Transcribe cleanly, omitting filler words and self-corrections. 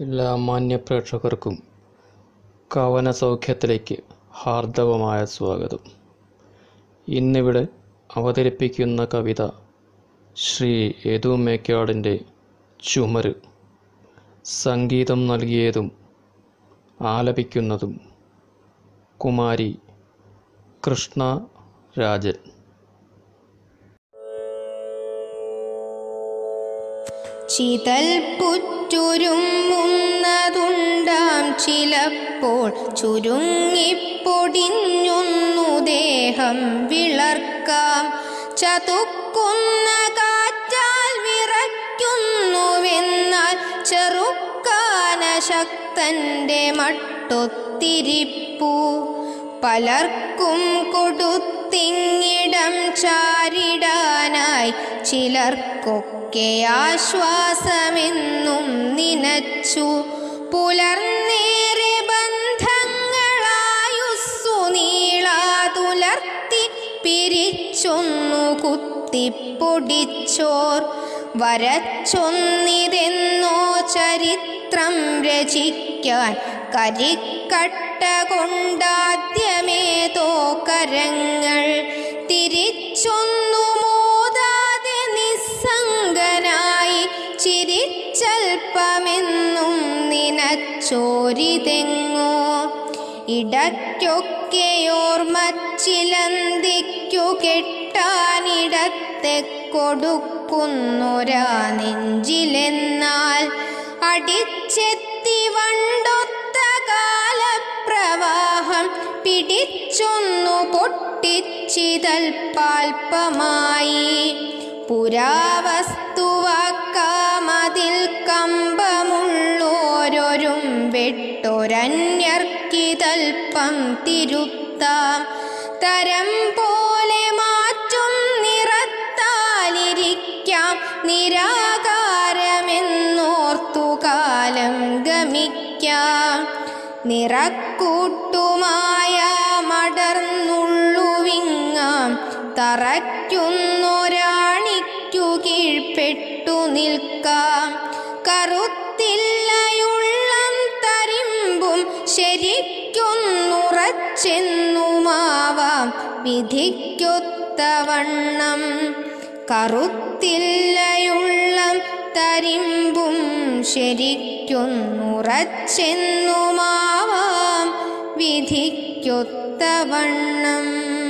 എല്ലാ മാന്യപ്രേക്ഷകർക്കും കവന സൗഖ്യത്തിലേക്ക് ഹാർദവമായ സ്വാഗതം. ഇന്നിവിടെ അവതരിപ്പിക്കുന്ന കവിത ശ്രീ യദു മേക്കാടിൻ്റെ ചുമര്. സംഗീതം നൽകിയതും ആലപിക്കുന്നതും കുമാരി കൃഷ്ണ രാജൻ. ചിതൽ പുറ്റുരുമുന്നതുണ്ടാം ചിലപ്പോൾ ചുരുങ്ങിപ്പൊടിഞ്ഞൊന്നു ദേഹം വിളർക്കാം. ചതുക്കുന്ന കാറ്റാൽ വിറയ്ക്കുന്നുവെന്നാൽ ചെറുക്കാനശക്തൻ്റെ മട്ടൊത്തിരിപ്പു. പലർക്കും കൊടുത്തിങ്ങിടം ചാരിടാനായി ചിലർക്കൊക്കെ ആശ്വാസമെന്നും നനച്ചു. പുലർന്നേറെ ബന്ധങ്ങളായുസ്സു നീളാതുലർത്തി പിരിച്ചൊന്നു കുത്തിപ്പൊടിച്ചോർ. വരച്ചൊന്നിതെന്നോ ചരിത്രം രചിക്കാൻ കരിക്കട്ട കൊണ്ടാദ്യമേതോ കരങ്ങൾ. തിരിച്ചൊന്നു മോതാതെ നിസ്സംഗനായി ചിരിച്ചൽപ്പമെന്നും നനച്ചോരിതെങ്ങോ. ഇടയ്ക്കൊക്കെയോർമ്മച്ചിലന്തിക്കു കെട്ടാനിടത്തെ കൊടുക്കുന്നൊരാ നെഞ്ചിലെന്നാൽ അടിച്ചെത്തി വണ്ടൊത്ത കാലപ്രവാഹം പിടിച്ചൊന്നു പൊട്ടിച്ചിതൽപ്പാൽപ്പമായി. പുരാവസ്തുവാക്കാമതിൽ കമ്പമുള്ളോരോരും വെട്ടൊരന്യർക്കിതൽപ്പം തിരുത്താം. തരം പോലെ മാറ്റും നിറത്താലിരിക്കാം നിരാകാരമെന്നോർത്തു കാലം ഗമിക്കാം. നിറക്കൂട്ടുമായ മടർന്നുള്ളുവിങ്ങാം തറയ്ക്കുന്നൊരാണിക്കു കീഴ്പ്പെട്ടു നിൽക്കാം. കറുത്തില്ലയുള്ളം തരിമ്പും ശരിക്കൊന്നുറച്ചെന്നുമാവാം വിധിക്കൊത്തവണ്ണം. കറുത്തില്ലയുള്ളം തരിമ്പും ശരിക്കൊന്നുറച്ചെന്നുമാവാം വിധിക്കൊത്തവണ്ണം.